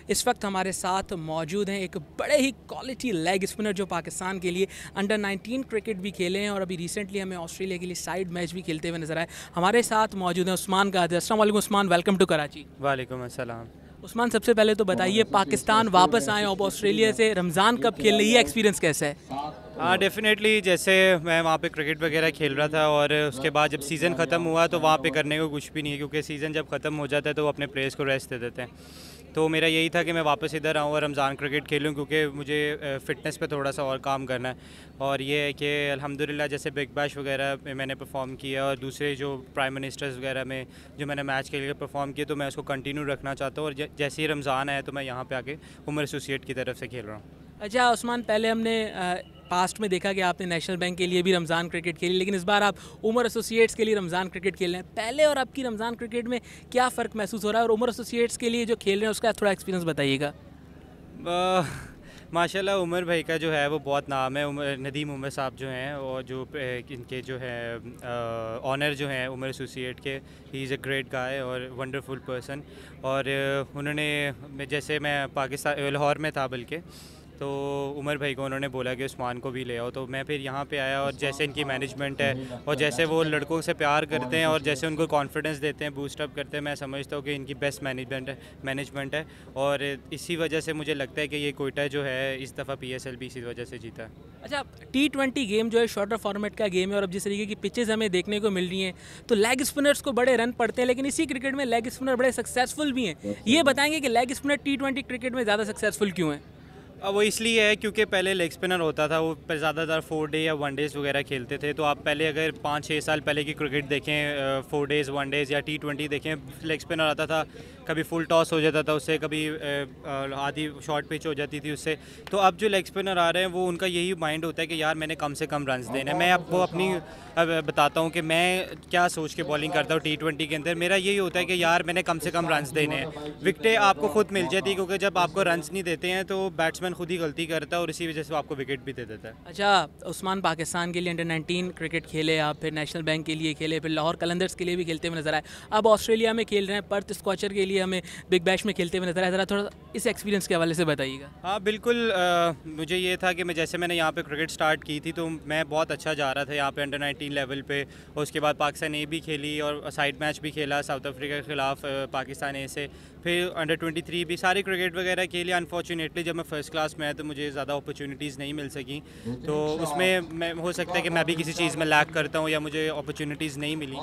इस वक्त हमारे साथ मौजूद हैं एक बड़े ही क्वालिटी लेग स्पिनर जो पाकिस्तान के लिए अंडर 19 क्रिकेट भी खेले हैं और अभी रिसेंटली हमें ऑस्ट्रेलिया के लिए साइड मैच भी खेलते हुए नजर आए। हमारे साथ मौजूद हैं उस्मान कादिर। अस्सलाम वालेकुम उस्मान, वेलकम टू कराची। वालेकुम अस्सलाम। उस्मान, सबसे पहले तो बताइए पाकिस्तान वापस आए और ऑस्ट्रेलिया से रमज़ान कप खेल रही है, एक्सपीरियंस कैसा है? हाँ डेफिनेटली, जैसे मैं वहाँ पे क्रिकेट वगैरह खेल रहा था और उसके बाद जब सीज़न ख़त्म हुआ तो वहाँ पे करने को कुछ भी नहीं है, क्योंकि सीज़न जब ख़त्म हो जाता है तो वो अपने प्लेयर्स को रेस्ट दे देते हैं। तो मेरा यही था कि मैं वापस इधर आऊँ और रमज़ान क्रिकेट खेलूँ, क्योंकि मुझे फ़िटनेस पे थोड़ा सा और काम करना है। और ये है कि अल्हम्दुलिल्लाह जैसे बिग बैश वगैरह में मैंने परफॉर्म किया और दूसरे जो प्राइम मिनिस्टर्स वगैरह में जो मैंने मैच के लिए परफॉर्म किया, तो मैं उसको कंटिन्यू रखना चाहता हूँ। और जैसे ही रमज़ान आया तो मैं यहाँ पे आके उमर एसोसिएट की तरफ से खेल रहा हूँ। अच्छा उस्मान, पहले हमने पास्ट में देखा कि आपने नेशनल बैंक के लिए भी रमज़ान क्रिकेट खेली, लेकिन इस बार आप उमर एसोसिएट्स के लिए रमज़ान क्रिकेट खेल रहे हैं। पहले और आपकी रमज़ान क्रिकेट में क्या फ़र्क महसूस हो रहा है, और उमर एसोसिएट्स के लिए जो खेल रहे हैं उसका थोड़ा एक्सपीरियंस बताइएगा। माशाल्लाह उमर भाई का जो है वो बहुत नाम है। नदीम उमर साहब जो हैं और जो इनके जो है ऑनर जो हैं उमर एसोसिएट के, he is a great guy और वंडरफुल पर्सन। और उन्होंने जैसे मैं पाकिस्तान लाहौर में था बल्कि, तो उमर भाई को उन्होंने बोला कि उस्मान को भी ले आओ, तो मैं फिर यहाँ पे आया। और जैसे इनकी मैनेजमेंट है और जैसे वो लड़कों से प्यार करते हैं और जैसे उनको कॉन्फिडेंस देते हैं, बूस्ट अप करते हैं, मैं समझता हूँ कि इनकी बेस्ट मैनेजमेंट है। और इसी वजह से मुझे लगता है कि ये कोयटा जो है इस दफ़ा PSL भी इसी वजह से जीता है। अच्छा, T20 गेम जो है शॉर्टर फॉर्मेट का गेम है और अब जिस तरीके की पिचेज़ हमें देखने को मिल रही हैं तो लेग स्पिनर्स को बड़े रन पड़ते हैं, लेकिन इसी क्रिकेट में लेग स्पिनर बड़े सक्सेसफुल भी हैं। ये बताएंगे कि लेग स्पिनर T20 क्रिकेट में ज़्यादा सक्सेसफुल क्यों हैं? वो इसलिए है क्योंकि पहले लेग स्पिनर होता था, वो ज़्यादातर 4 डे या 1 डेज़ वगैरह खेलते थे। तो आप पहले अगर 5-6 साल पहले की क्रिकेट देखें, 4 डेज़ 1 डेज़ या T20 देखें, लेग स्पिनर आता था, कभी फुल टॉस हो जाता था उससे, कभी आधी शॉर्ट पिच हो जाती थी उससे। तो अब जो लेग स्पिनर आ रहे हैं वो उनका यही माइंड होता है कि यार मैंने कम से कम रन्स देने। मैं आपको अपनी बताता हूँ कि मैं क्या सोच के बॉलिंग करता हूँ T20 के अंदर। मेरा यही होता है कि यार मैंने कम से कम रन्स देने हैं। विकेटें आपको खुद मिल जाती है, क्योंकि जब आपको रन्स नहीं देते हैं तो बैट्समैन खुद ही गलती करता है और इसी वजह से आपको विकेट भी दे देता है। अच्छा उस्मान, पाकिस्तान के लिए अंडर 19 क्रिकेट खेले आप, फिर नेशनल बैंक के लिए खेले, फिर लाहौर कलंदर्स के लिए भी खेलते हुए नजर आए, अब ऑस्ट्रेलिया में खेल रहे हैं, पर्थ स्कॉचर के लिए हमें बिग बैश में खेलते हुए नजर आए। ज़रा थोड़ा इस एक्सपीरियंस के हवाले से बताइएगा। हाँ बिल्कुल, मुझे ये था कि मैंने यहाँ पे क्रिकेट स्टार्ट की थी तो मैं बहुत अच्छा जा रहा था यहाँ पे अंडर 19 लेवल पे। और उसके बाद पाकिस्तान ए भी खेली और साइड मैच भी खेला साउथ अफ्रीका के ख़िलाफ़ पाकिस्तान ए से, फिर अंडर 23 भी सारी क्रिकेट वगैरह खेली। अनफॉर्चुनेटली जब मैं फ़र्स्ट क्लास में आया तो मुझे ज़्यादा अपॉर्चुनिटीज़ नहीं मिल सकी, तो उसमें मैं हो सकता है कि मैं भी किसी चीज़ में लैक करता हूँ या मुझे अपॉर्चुनिटीज़ नहीं मिली।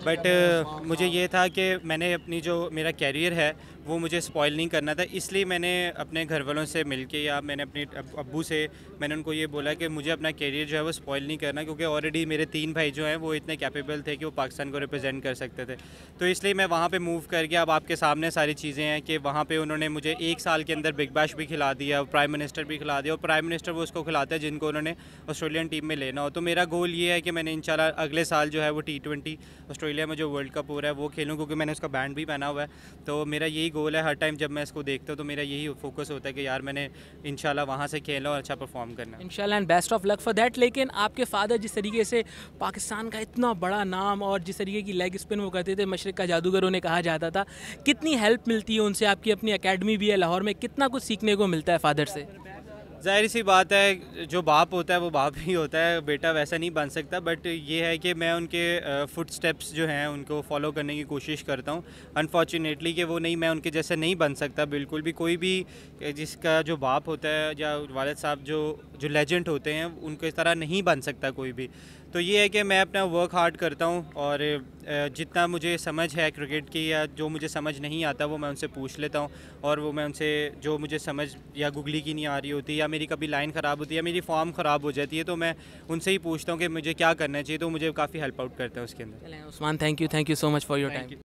बट मुझे ये था कि मैंने अपनी जो मेरा कैरियर है वो मुझे स्पॉइल नहीं करना था, इसलिए मैंने अपने घर वालों से मिलके या मैंने अपने अब्बू से मैंने उनको ये बोला कि मुझे अपना कैरियर जो है वो स्पॉइल नहीं करना, क्योंकि ऑलरेडी मेरे 3 भाई जो हैं वो इतने कैपेबल थे कि वो पाकिस्तान को रिप्रेजेंट कर सकते थे। तो इसलिए मैं वहाँ पे मूव कर गया। अब आपके सामने सारी चीज़ें हैं कि वहाँ पे उन्होंने मुझे 1 साल के अंदर बिग बैश भी खिला दिया, प्राइम मिनिस्टर भी खिला दिया। और प्राइम मिनिस्टर वो उसको खिलाता है जिनको उन्होंने ऑस्ट्रेलियन टीम में लेना हो। तो मेरा गोल ये है कि मैंने इंशाल्लाह अगले साल जो है वो T20 ऑस्ट्रेलिया में जो वर्ल्ड कप हो रहा है वो खेलूँ, क्योंकि मैंने उसका बैंड भी पहना हुआ है। तो मेरा यही गोल है, हर टाइम जब मैं इसको देखता हूँ तो मेरा यही फोकस होता है कि यार मैंने इंशाल्लाह वहाँ से खेलना और अच्छा परफॉर्म करना इंशाल्लाह, and best of luck for that. लेकिन आपके फादर जिस तरीके से पाकिस्तान का इतना बड़ा नाम और जिस तरीके की लेग स्पिन वो करते थे, मशरिक़ का जादूगर उन्हें कहा जाता था, कितनी हेल्प मिलती है उनसे? आपकी अपनी एकेडमी भी है लाहौर में, कितना कुछ सीखने को मिलता है फादर से? ज़ाहिर सी बात है, जो बाप होता है वो बाप ही होता है, बेटा वैसा नहीं बन सकता। बट ये है कि मैं उनके फुट स्टेप्स जो हैं उनको फॉलो करने की कोशिश करता हूँ। अनफॉर्चुनेटली कि वो नहीं, मैं उनके जैसे नहीं बन सकता बिल्कुल भी। कोई भी जिसका जो बाप होता है या वालिद साहब जो लेजेंड होते हैं उनके तरह नहीं बन सकता कोई भी। तो ये है कि मैं अपना वर्क हार्ड करता हूँ और जितना मुझे समझ है क्रिकेट की या जो मुझे समझ नहीं आता वो मैं उनसे पूछ लेता हूँ। और वो मैं उनसे जो मुझे समझ या गुगली की नहीं आ रही होती या मेरी कभी लाइन ख़राब होती है या मेरी फॉर्म ख़राब हो जाती है तो मैं उनसे ही पूछता हूँ कि मुझे क्या करना चाहिए, तो मुझे काफ़ी हेल्प आउट करता है उसके अंदर। Usman, thank you so much for your time.